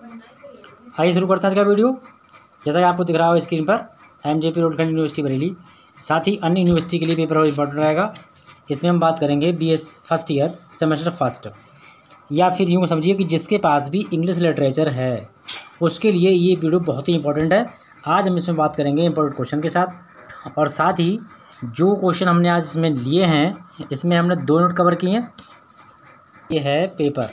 आइए शुरू करते हैं आज का वीडियो। जैसा कि आपको दिख रहा हो स्क्रीन पर, एमजेपी रोडखंड यूनिवर्सिटी बरेली, साथ ही अन्य यूनिवर्सिटी के लिए पेपर और इम्पोर्टेंट रहेगा। इसमें हम बात करेंगे BS first year semester first, या फिर यूँ समझिए कि जिसके पास भी इंग्लिश लिटरेचर है उसके लिए ये वीडियो बहुत ही इंपॉर्टेंट है। आज हम इसमें बात करेंगे इंपॉर्टेंट क्वेश्चन के साथ, और साथ ही जो क्वेश्चन हमने आज इसमें लिए हैं इसमें हमने 2 यूनिट कवर किए हैं। ये है paper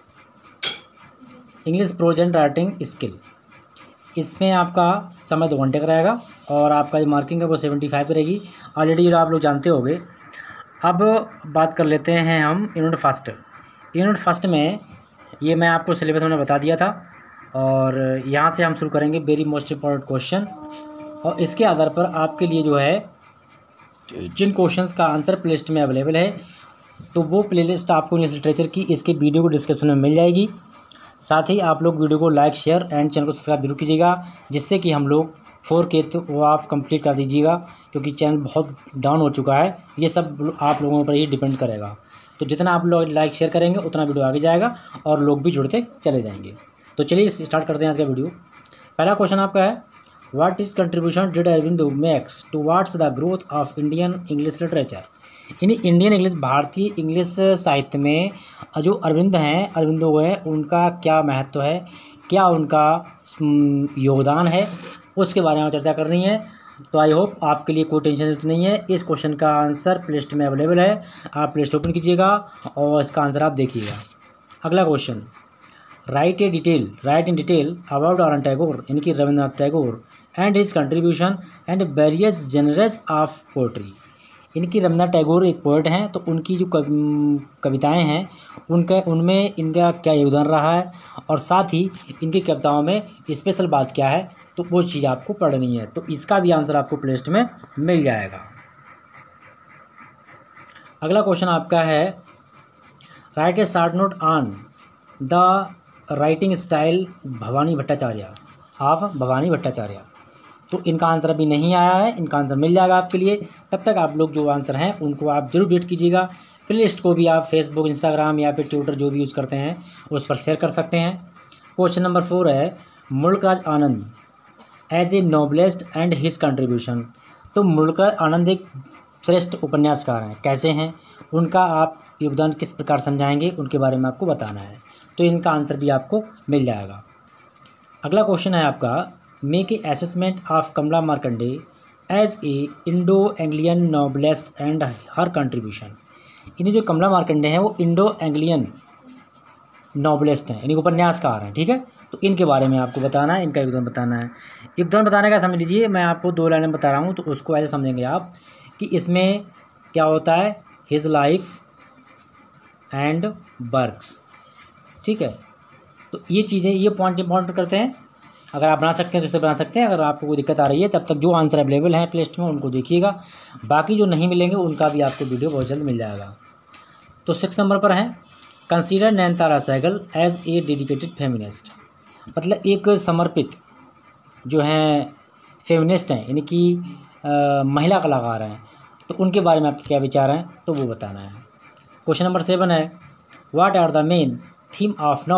English prose and writing skill. इसमें आपका समय 2 घंटे का रहेगा और आपका जो मार्किंग है वो 75 रहेगी। ऑलरेडी आप लोग जानते होंगे। अब बात कर लेते हैं हम यूनिट फर्स्ट। यूनिट फर्स्ट में ये मैं आपको सिलेबस मैंने बता दिया था, और यहाँ से हम शुरू करेंगे वेरी मोस्ट इम्पॉर्टेंट क्वेश्चन, और इसके आधार पर आपके लिए जो है जिन क्वेश्चंस का आंसर प्लेलिस्ट में अवेलेबल है, तो वो प्लेलिस्ट आपको इंग्लिश लिटरेचर की इसके वीडियो को डिस्क्रिप्शन में मिल जाएगी। साथ ही आप लोग वीडियो को लाइक शेयर एंड चैनल को सब्सक्राइब जरूर कीजिएगा, जिससे कि हम लोग 4K तो वो आप कंप्लीट कर दीजिएगा, क्योंकि चैनल बहुत डाउन हो चुका है। ये सब आप लोगों पर ही डिपेंड करेगा। तो जितना आप लोग लाइक शेयर करेंगे उतना वीडियो आगे जाएगा और लोग भी जुड़ते चले जाएंगे। तो चलिए स्टार्ट करते हैं आज का वीडियो। पहला क्वेश्चन आपका है, what is contribution did Aurobindo makes towards the growth of Indian English literature. यानी इंडियन इंग्लिश, भारतीय इंग्लिश साहित्य में जो अरविंद हैं उनका क्या महत्व है, क्या उनका योगदान है, उसके बारे में चर्चा करनी है। तो आई होप आपके लिए कोई टेंशन नहीं है। इस क्वेश्चन का आंसर प्लेलिस्ट में अवेलेबल है, आप प्लेलिस्ट ओपन कीजिएगा और इसका आंसर आप देखिएगा। अगला question, write in detail about R N Tagore, यानी कि Rabindranath Tagore and his contribution and various genres of poetry. इनकी रविंद्रनाथ टैगोर एक पोएट हैं, तो उनकी जो कविताएं हैं उनमें इनका क्या योगदान रहा है, और साथ ही इनकी कविताओं में स्पेशल बात क्या है, तो वो चीज़ आपको पढ़नी है। तो इसका भी आंसर आपको प्लेलिस्ट में मिल जाएगा। अगला क्वेश्चन आपका है, write a short note on the writing style Bhabani Bhattacharya of Bhabani Bhattacharya. तो इनका आंसर अभी नहीं आया है, इनका आंसर मिल जाएगा आपके लिए। तब तक आप लोग जो आंसर हैं उनको आप जरूर वेट कीजिएगा। प्लेलिस्ट को भी आप फेसबुक, इंस्टाग्राम या फिर ट्विटर जो भी यूज़ करते हैं उस पर शेयर कर सकते हैं। क्वेश्चन नंबर 4 है, Mulk Raj Anand as a novelist and his contribution. तो मुल्कराज आनंद एक श्रेष्ठ उपन्यासकार हैं, कैसे हैं, उनका आप योगदान किस प्रकार समझाएंगे, उनके बारे में आपको बताना है। तो इनका आंसर भी आपको मिल जाएगा। अगला क्वेश्चन है आपका, make a assessment of Kamala Markandaya as a Indo Anglian novelist and her contribution. इन्हें जो कमला मार्कंडे हैं वो इंडो एंग्लियन नॉवलिस्ट हैं, यानी उपन्यासकार हैं, ठीक है। तो इनके बारे में आपको बताना है, इनका योगदान बताना है। योगदान बताने का समझ लीजिए, मैं आपको 2 लाइनें बता रहा हूँ, तो उसको ऐसे समझेंगे आप कि इसमें क्या होता है, हिज लाइफ एंड वर्क्स, ठीक है। तो ये चीज़ें, ये पॉइंट इंपॉर्टेंट करते हैं। अगर आप बना सकते हैं तो इसे बना सकते हैं। अगर आपको कोई दिक्कत आ रही है, तब तक जो आंसर अवेलेबल है प्लेलिस्ट में उनको देखिएगा। बाकी जो नहीं मिलेंगे उनका भी आपको वीडियो बहुत जल्द मिल जाएगा। तो 6 नंबर पर है, consider Nayantara Sahgal as a dedicated feminist. मतलब एक समर्पित जो हैं फेमिनिस्ट हैं, यानी कि महिला कलाकार हैं, तो उनके बारे में आपके क्या विचार हैं, तो वो बताना है। क्वेश्चन नंबर 7 है, what are the main theme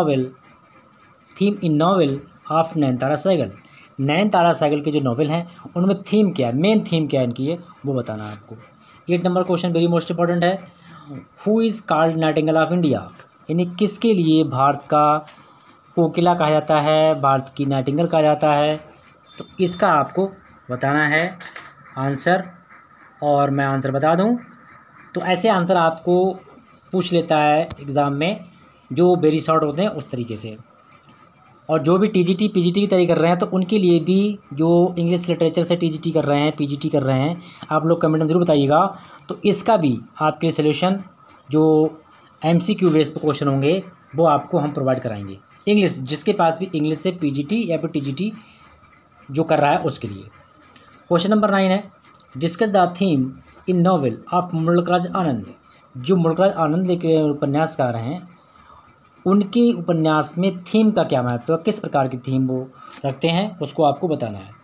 in novel of Nayantara Sahgal. Nayantara Sahgal के जो नॉवेल हैं उनमें थीम क्या है, मेन थीम क्या है इनकी, है वो बताना है आपको। 8 number question very most important है, who is called nightingale of India. यानी किसके लिए भारत का कोकिला कहा जाता है, भारत की नाइटिंगेल कहा जाता है, तो इसका आपको बताना है आंसर। और मैं आंसर बता दूं तो ऐसे आंसर आपको पूछ लेता है एग्ज़ाम में, जो वेरी शॉर्ट होते हैं उस तरीके से। और जो भी टीजीटी पीजीटी की तैयारी कर रहे हैं, तो उनके लिए भी जो इंग्लिश लिटरेचर से टीजीटी कर रहे हैं, पीजीटी कर रहे हैं, आप लोग कमेंट में जरूर बताइएगा। तो इसका भी आपके सॉल्यूशन जो एमसीक्यू बेस पे क्वेश्चन होंगे वो आपको हम प्रोवाइड कराएंगे। इंग्लिश, जिसके पास भी इंग्लिश से पीजीटी या फिर टीजीटी जो कर रहा है उसके लिए। क्वेश्चन नंबर 9 है, discuss the theme in novel of Mulk Raj Anand. जो मुल्कराज आनंद के उपन्यासकार हैं, उनके उपन्यास में थीम का क्या महत्व है, किस प्रकार की थीम वो रखते हैं, उसको आपको बताना है।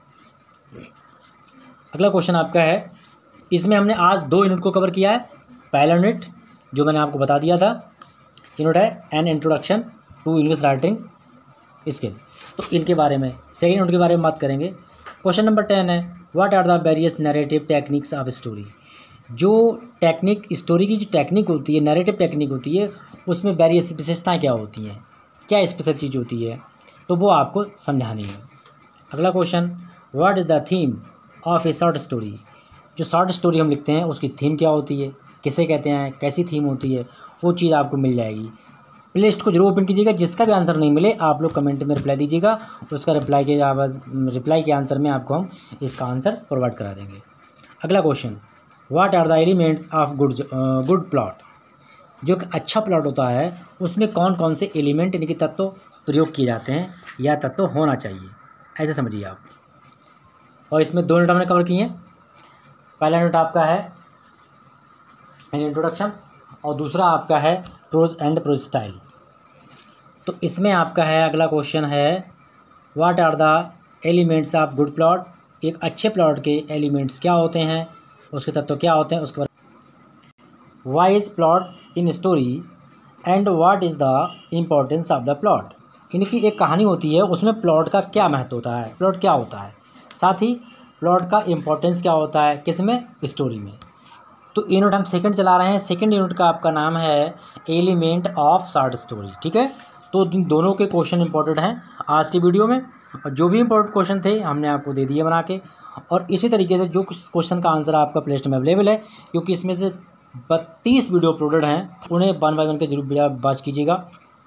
अगला क्वेश्चन आपका है, इसमें हमने आज 2 यूनिट को कवर किया है। पहला यूनिट जो मैंने आपको बता दिया था, यूनिट है an introduction to English writing, skill. तो इनके बारे में सेकेंड यूनिट के बारे में बात करेंगे। क्वेश्चन नंबर 10 है, what are the various narrative techniques of story. जो टेक्निक, स्टोरी की जो टेक्निक होती है, नैरेटिव टेक्निक होती है, उसमें वेरियस विशेषताएँ क्या होती हैं, क्या स्पेशल चीज़ होती है, तो वो आपको समझानी है। अगला question, what is the theme of a short story. जो शॉर्ट स्टोरी हम लिखते हैं उसकी थीम क्या होती है, किसे कहते हैं, कैसी थीम होती है, वो चीज़ आपको मिल जाएगी। प्लेलिस्ट को जरूर ओपन कीजिएगा। जिसका भी आंसर नहीं मिले आप लोग कमेंट में रिप्लाई दीजिएगा, उसका रिप्लाई के आंसर में आपको हम इसका आंसर प्रोवाइड करा देंगे। अगला question, what are the elements of good plot. जो कि अच्छा प्लॉट होता है उसमें कौन कौन से एलिमेंट यानी कि तत्व प्रयोग किए जाते हैं या तत्व होना चाहिए, ऐसे समझिए आप। और इसमें 2 यूनिट हमने कवर किए हैं। पहला यूनिट आपका है इंट्रोडक्शन और दूसरा आपका है प्रोज एंड प्रोज स्टाइल। तो इसमें आपका है अगला क्वेश्चन है, what are the elements of good plot. एक अच्छे प्लॉट के एलिमेंट्स क्या होते हैं, उसके तत्व क्या होते हैं, उसके बारे। Why is plot in story and what is the importance of the plot. इनकी एक कहानी होती है, उसमें प्लॉट का क्या महत्व होता है, प्लॉट क्या होता है, साथ ही प्लॉट का इम्पोर्टेंस क्या होता है, किसमें, स्टोरी में। तो यूनिट हम सेकंड चला रहे हैं। सेकंड यूनिट का आपका नाम है एलिमेंट ऑफ शॉर्ट स्टोरी। ठीक है, तो दोनों के क्वेश्चन इंपॉर्टेंट हैं आज की वीडियो में, और जो भी इंपॉर्टेंट क्वेश्चन थे हमने आपको दे दिए बना के। और इसी तरीके से जो क्वेश्चन का आंसर आपका प्लेलिस्ट में अवेलेबल है, क्योंकि इसमें से 32 वीडियो अपलोडेड हैं, उन्हें 1 बाय 1 के जरूर बात कीजिएगा।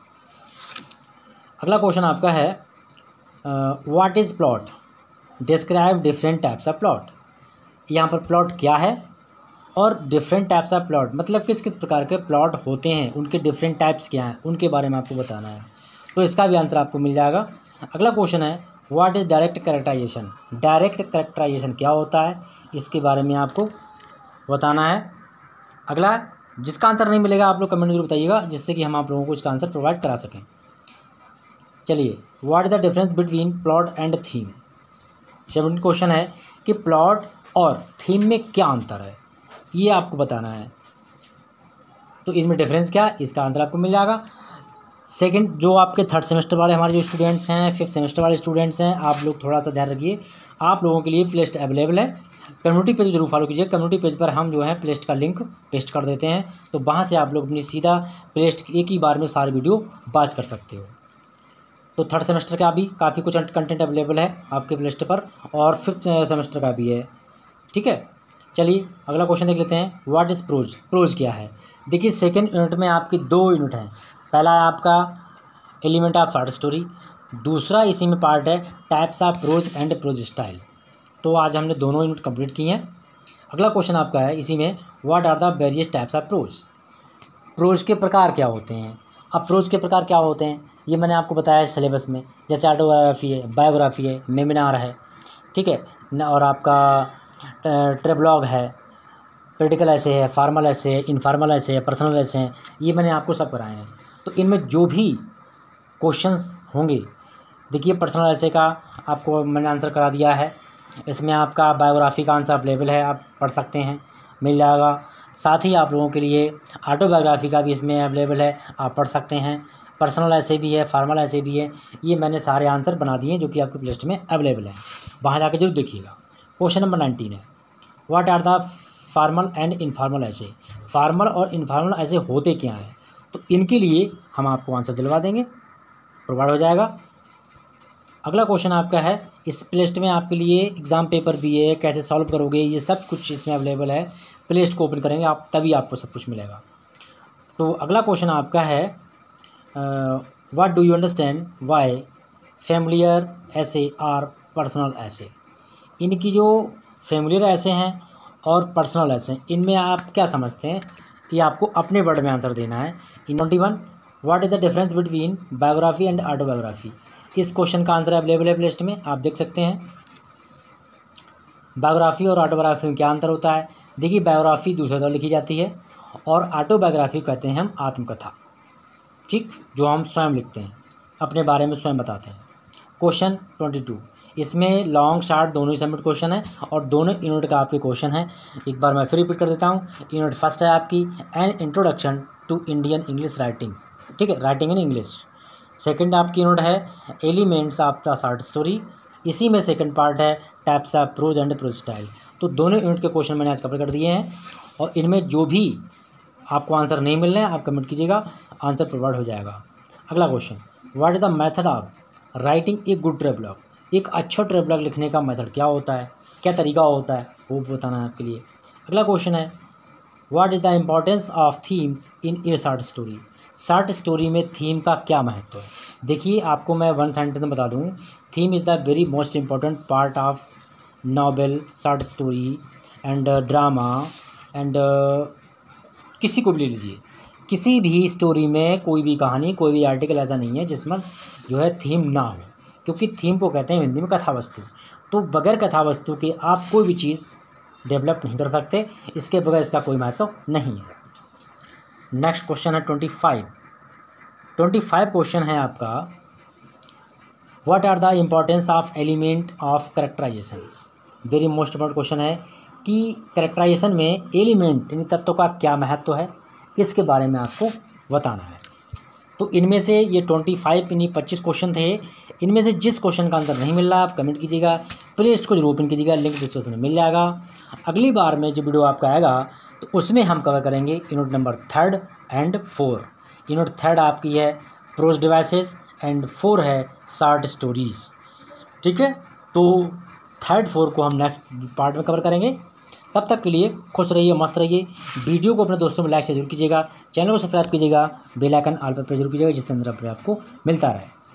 अगला क्वेश्चन आपका है, what is plot, describe different types of plot. यहाँ पर प्लॉट क्या है और डिफरेंट टाइप्स ऑफ प्लॉट मतलब किस किस प्रकार के प्लॉट होते हैं, उनके डिफरेंट टाइप्स क्या हैं, उनके बारे में आपको बताना है। तो इसका भी आंसर आपको मिल जाएगा। अगला क्वेश्चन है, what is direct characterisation. Direct characterisation क्या होता है, इसके बारे में आपको बताना है। अगला, जिसका आंसर नहीं मिलेगा आप लोग कमेंट में बताइएगा, जिससे कि हम आप लोगों को इसका आंसर प्रोवाइड करा सकें। चलिए, what is the difference between plot and theme. 7 question है कि प्लॉट और थीम में क्या अंतर है, ये आपको बताना है। तो इसमें डिफरेंस क्या है, इसका आंसर आपको मिल जाएगा। सेकंड, जो आपके 3rd सेमेस्टर वाले हमारे जो स्टूडेंट्स हैं, 5th सेमेस्टर वाले स्टूडेंट्स हैं, आप लोग थोड़ा सा ध्यान रखिए, आप लोगों के लिए प्लेलिस्ट अवेलेबल है। कम्युनिटी पेज जरूर फॉलो कीजिए। कम्युनिटी पेज पर हम जो है प्लेलिस्ट का लिंक पेस्ट कर देते हैं, तो वहाँ से आप लोग अपनी सीधा प्लेलिस्ट एक ही बार में सारी वीडियो वॉच कर सकते हो। तो 3rd सेमेस्टर का भी काफ़ी कुछ कंटेंट अवेलेबल है आपके प्लेलिस्ट पर, और 5th सेमेस्टर का भी है। ठीक है, चलिए अगला क्वेश्चन देख लेते हैं, व्हाट इज़ प्रोज। प्रोज क्या है। देखिए, सेकंड यूनिट में आपकी 2 यूनिट हैं। पहला है आपका एलिमेंट ऑफ शॉर्ट स्टोरी, दूसरा इसी में पार्ट है types of prose and prose style. तो आज हमने दोनों यूनिट कंप्लीट की हैं। अगला क्वेश्चन आपका है इसी में, what are the various types of prose. Prose के प्रकार क्या होते हैं। अब प्रोज के प्रकार क्या होते हैं ये मैंने आपको बताया है सिलेबस में, जैसे ऑटोबायोग्राफी है, बायोग्राफी है, मेमिनार है, ठीक है न, और आपका ट्रेवलॉग है, क्रिटिकल ऐसे है, फार्मल ऐसे है, इनफार्मल ऐसे है, पर्सनल ऐसे हैं, ये मैंने आपको सब कराए हैं। तो इनमें जो भी क्वेश्चंस होंगे, देखिए पर्सनल ऐसे का आपको मैंने आंसर करा दिया है, इसमें आपका बायोग्राफी का आंसर अवेलेबल है, आप पढ़ सकते हैं, मिल जाएगा। साथ ही आप लोगों के लिए ऑटोबायोग्राफी का भी इसमें अवेलेबल है, आप पढ़ सकते हैं। पर्सनल ऐसे भी है, फार्मल ऐसे भी है, ये मैंने सारे आंसर बना दिए हैं जो कि आपकी प्लेलिस्ट में अवेलेबल है, वहाँ जाकर जरूर देखिएगा। क्वेश्चन नंबर 19 है, what are the formal and informal essays. Formal और इनफार्मल ऐसे होते क्या हैं, तो इनके लिए हम आपको आंसर दिलवा देंगे, प्रोवाइड हो जाएगा। अगला क्वेश्चन आपका है, इस प्लेलिस्ट में आपके लिए एग्ज़ाम पेपर भी है, कैसे सॉल्व करोगे, ये सब कुछ इसमें अवेलेबल है। प्लेलिस्ट को ओपन करेंगे आप, तभी आपको सब कुछ मिलेगा। तो अगला क्वेश्चन आपका है, what do you understand why familiar essays are personal essays. इनकी जो फैमिलियर ऐसे हैं और पर्सनल ऐसे हैं, इनमें आप क्या समझते हैं, ये आपको अपने वर्ड में आंसर देना है। इन 21, what is the difference between biography and autobiography. इस क्वेश्चन का आंसर अवेलेबल है प्लेलिस्ट में, आप देख सकते हैं। बायोग्राफी और ऑटोबायोग्राफी में क्या अंतर होता है। देखिए, बायोग्राफी दूसरे द्वारा लिखी जाती है और ऑटोबायोग्राफी कहते हैं हम आत्मकथा, ठीक, जो हम स्वयं लिखते हैं, अपने बारे में स्वयं बताते हैं। क्वेश्चन 22, इसमें लॉन्ग शार्ट दोनों ही सबमिट क्वेश्चन है और दोनों यूनिट का आपके क्वेश्चन है। एक बार मैं फिर रिपीट कर देता हूँ। यूनिट फर्स्ट है आपकी an introduction to Indian English writing, ठीक है, राइटिंग इन इंग्लिश। सेकंड आपकी यूनिट है elements of the short story. इसी में सेकंड पार्ट है types of prose and prose style. तो दोनों यूनिट के क्वेश्चन मैंने आज कवर कर दिए हैं और इनमें जो भी आपको आंसर नहीं मिल रहे हैं आप कमेंट कीजिएगा, आंसर प्रोवाइड हो जाएगा। अगला question, what is the method of writing a good travelogue. एक अच्छा ट्रेवलॉग लिखने का मेथड क्या होता है, क्या तरीका होता है, वो बताना है आपके लिए। अगला क्वेश्चन है, what is the importance of theme in a short story. Short story में थीम का क्या महत्व है। देखिए आपको मैं वन सेंटेंस में बता दूँ, theme is the very most important part of novel, short story and drama and किसी को भी ले लीजिए। किसी भी स्टोरी में कोई भी कहानी, कोई भी आर्टिकल ऐसा नहीं है जिसमें जो है थीम ना हो, क्योंकि थीम को कहते हैं हिंदी में कथा वस्तु। तो बगैर कथा वस्तु के आप कोई भी चीज़ डेवलप नहीं कर सकते, इसके बगैर इसका कोई महत्व नहीं है। नेक्स्ट क्वेश्चन है 25 क्वेश्चन है आपका, what are the importance of element of characterisation. Very most important question है कि कैरेक्टराइजेशन में एलिमेंट यानी तत्वों का क्या महत्व है, इसके बारे में आपको बताना है। तो इनमें से ये 25 क्वेश्चन थे, इनमें से जिस क्वेश्चन का आंसर नहीं मिल रहा आप कमेंट कीजिएगा, प्लेलिस्ट को जरूर ओपन कीजिएगा, लिंक डिस्क्रिप्शन में मिल जाएगा। अगली बार में जो वीडियो आपका आएगा तो उसमें हम कवर करेंगे यूनिट नंबर 3 एंड 4। यूनिट 3 आपकी है प्रोज डिवाइसेस एंड 4 है शॉर्ट स्टोरीज़। ठीक है, तो 3, 4 को हम नेक्स्ट पार्ट में कवर करेंगे। तब तक के लिए खुश रहिए, मस्त रहिए। वीडियो को अपने दोस्तों में लाइक से जरूर कीजिएगा, चैनल को सब्सक्राइब कीजिएगा, बेल आइकन ऑल पर प्रेस जरूर कीजिएगा, जिससे अंदर आपको मिलता रहे।